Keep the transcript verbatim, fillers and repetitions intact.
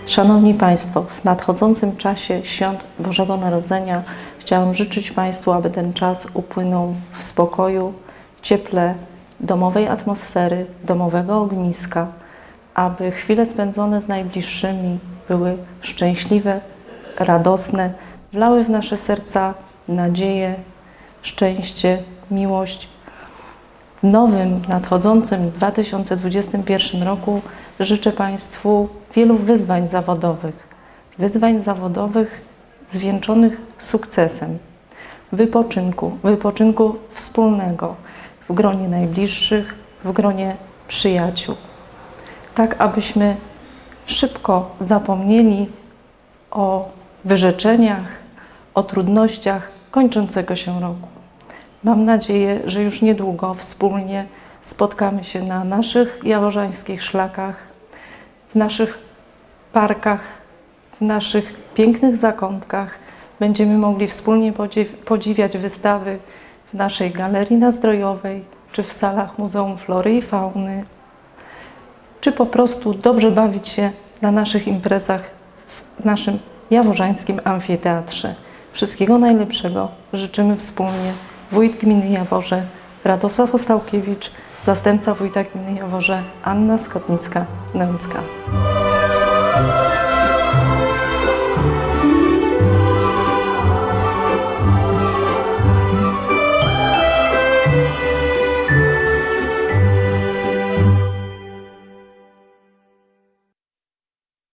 Szanowni Państwo, w nadchodzącym czasie Świąt Bożego Narodzenia chciałam życzyć Państwu, aby ten czas upłynął w spokoju, cieple, domowej atmosfery, domowego ogniska, aby chwile spędzone z najbliższymi były szczęśliwe, radosne, wlały w nasze serca nadzieję, szczęście, miłość. W nowym, nadchodzącym dwa tysiące dwudziestym pierwszym roku życzę Państwu wielu wyzwań zawodowych. Wyzwań zawodowych zwieńczonych sukcesem, wypoczynku, wypoczynku wspólnego w gronie najbliższych, w gronie przyjaciół. Tak, abyśmy szybko zapomnieli o wyrzeczeniach, o trudnościach kończącego się roku. Mam nadzieję, że już niedługo wspólnie spotkamy się na naszych jaworzańskich szlakach, w naszych parkach, w naszych pięknych zakątkach. Będziemy mogli wspólnie podziwiać wystawy w naszej Galerii Nazdrojowej, czy w salach Muzeum Flory i Fauny, czy po prostu dobrze bawić się na naszych imprezach w naszym jaworzańskim amfiteatrze. Wszystkiego najlepszego życzymy wspólnie wójt gminy Jaworze Radosław Ostałkiewicz, zastępca wójta gminy Jaworze Anna Skotnicka-Nęcka.